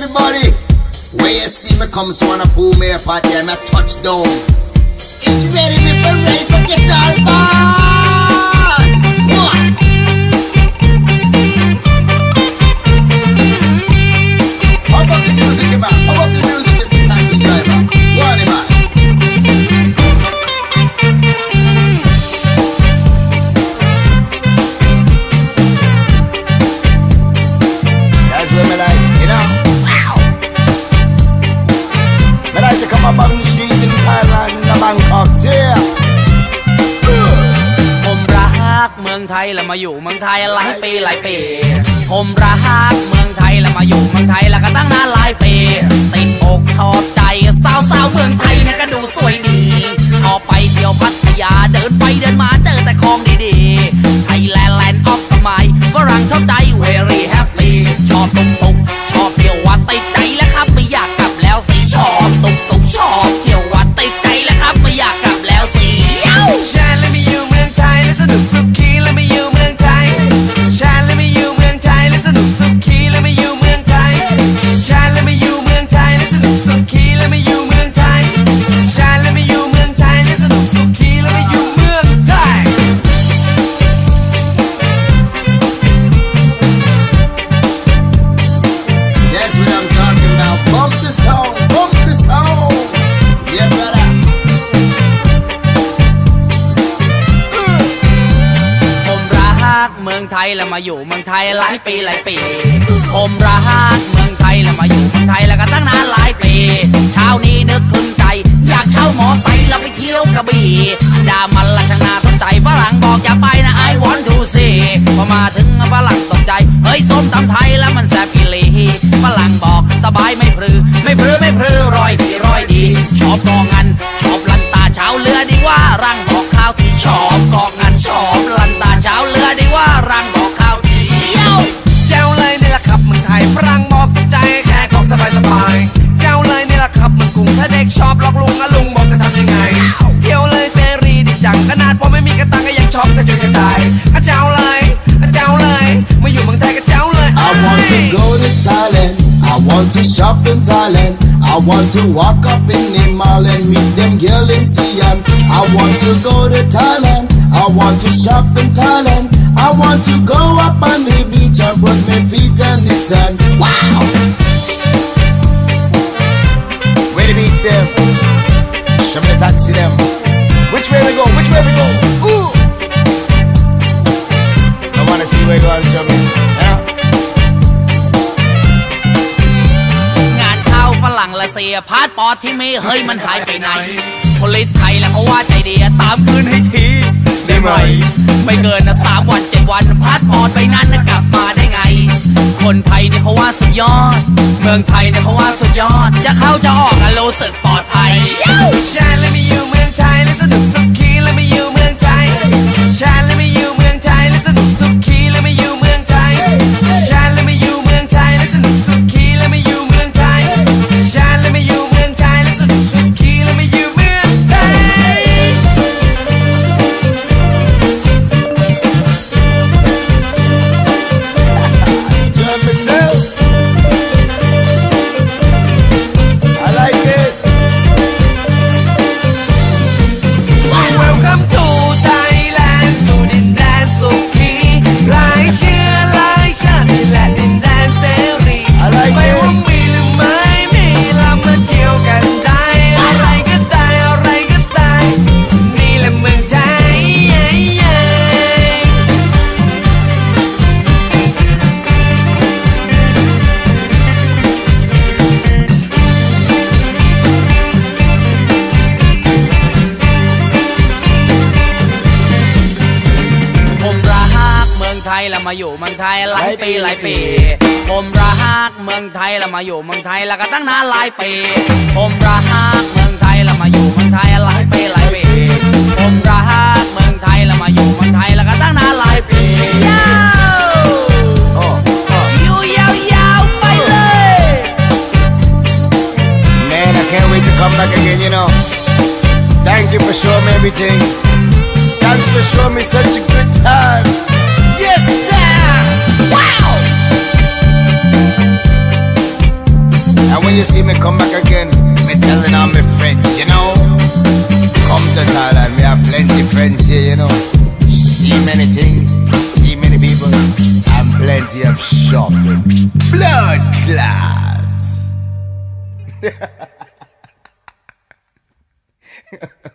everybody. Where you see me come, so wanna pull me up at them, I touch down. It's ready, people ready for guitar band. How about the music, man? How about the music, Mr. Taxi Driver? Go on, man. That's what me like, you know? Wow! Me like to come up on the street in Thailand, in the Bangkok, yeah! ผมรักเมืองไทยแล้วมาอยู่เมืองไทยหลายปีหลายปีผมรักเมืองไทยแล้วมาอยู่เมืองไทยแล้วก็ตั้งนานหลายปีติดอกชอบใจสาวๆเมืองไทยเนี่ยก็ดูสวยดีชอบไปเที่ยวพัทยาเดินไปเดินมาเจอแต่ของดีๆไทยแลนด์แลนด์ออฟสมัยฝรั่งชอบใจ very happy ชอบตุกชอบเที่ยววัดติดใจแล้วครับไม่อยากกลับแล้วสิชอบตุกชอบเที่ยววัดติดใจแล้วครับไม่อยากกลับแล้วสิชาและไม่อยู่เมืองไทยและสนุกสุขีและไม่อยู่เมืองไทยชาและไม่อยู่เมืองไทยและสนุกสุขีและไม่อยู่เมืองไทยชาและไม่อยู่เมืองไทยและสนุกสุขีและไม่อยู่เมืองไทยชาและไม่อยู่เมืองไทยและสนุกสุขีและไม่อยู่เมืองไทย That's what I'm talking about. Bump the song, bump the song. Yeah, brother. ผมรักเมืองไทยแล้วมาอยู่เมืองไทยหลายปีหลายปีผมรักเมืองไทยแล้วมาอยู่เมืองไทยแล้วก็ตั้งนานหลายปีเช้านี้นึกครึ่งใจอยากเช่ามอไซค์แล้วไปเที่ยวกระบี่ด่ามันละช่างน่าสนใจฝรั่งบอกอย่าไปนะ I want to see พอมาถึงฝรั่งตกใจเฮ้ยส้มตำไทยแล้วมันแซ่บอีหลีฝรั่งบอกสบายไม่พรือร้อยดีชอบกองงันชอบลันตาเช้าเรือดีว่ารังบอกข้าวที่ชอบกองงันชอบลันตาเช้าเรือดีว่ารังบอกข้าวที่เจ้าเลยนี่แหละครับเมืองไทยฝรั่งบอกตกใจแค่ของสบายเจ้าเลยนี่แหละครับเมืองกรุงถ้าเด็กชอบหลอกลุงลุงบอกจะทำยังไงเที่ยวเลยเสรีดีจังขนาดพอไม่มีกระตังก็ยังชอบกระจุยกระจายเจ้าเลยมาอยู่เมืองไทยก็เจ้าเลย I want to go to Thailand. I want to shop in Thailand. I want to walk up in the mall and meet them girls in Siam. I want to go to Thailand. I want to shop in Thailand. I want to go up on the beach and put my feet in the sand. Wow! Where the beach them? Show me the taxi them. Which way we go? Ooh! I wanna see where you are, show me. Yeah. งานเข้าฝรั่งละเสียพาสปอร์ตที่มีเฮ้ยมันหายไปไหนผลิตไทยแล้วเขาว่าใจดีตามคืนให้ทีได้ไหมไม่เกิน3 วัน 7 วันพาสปอร์ตไปนั้นกลับมาได้ไงคนไทยเนี่ยเขาว่าสุดยอดเมืองไทยเนี่ยเขาว่าสุดยอดจะเข้าจะออกกันรู้สึกปลอดภัยชาและไม่อยู่เมืองไทยและสนุกสุขีและไม่อยู่เมืองไทยชาและไม่อยู่เมืองไทยและสนุกสุขีและไม่อยู่เมืองไทยชาและไม่อยู่เมืองไทยและสนุกสุขีและไม่อยู่เมืองไทยชาและไม่อยู่เมืองไทยและสนุกสุขีและไม่อยู่เมืองไทยแล้วมาอยู่เมืองไทยหลายปีผมรักเมืองไทยแล้วมาอยู่เมืองไทยแล้วก็ตั้งนานหลายปีผมรักเมืองไทยแล้วมาอยู่เมืองไทยหลายปีผมรักเมืองไทยแล้วมาอยู่เมืองไทยแล้วก็ตั้งนานหลายปีอยู่ยาวๆไปเลย Man, I can't wait to come back again, you know. Thank you for showing me everything. Thanks for showing me such a good time. Yes, sir! Wow! you see me come back again, me telling all my friends, you know, come to Thailand, we have plenty friends here, you know. See many things, see many people, and plenty of shopping. Blood clots.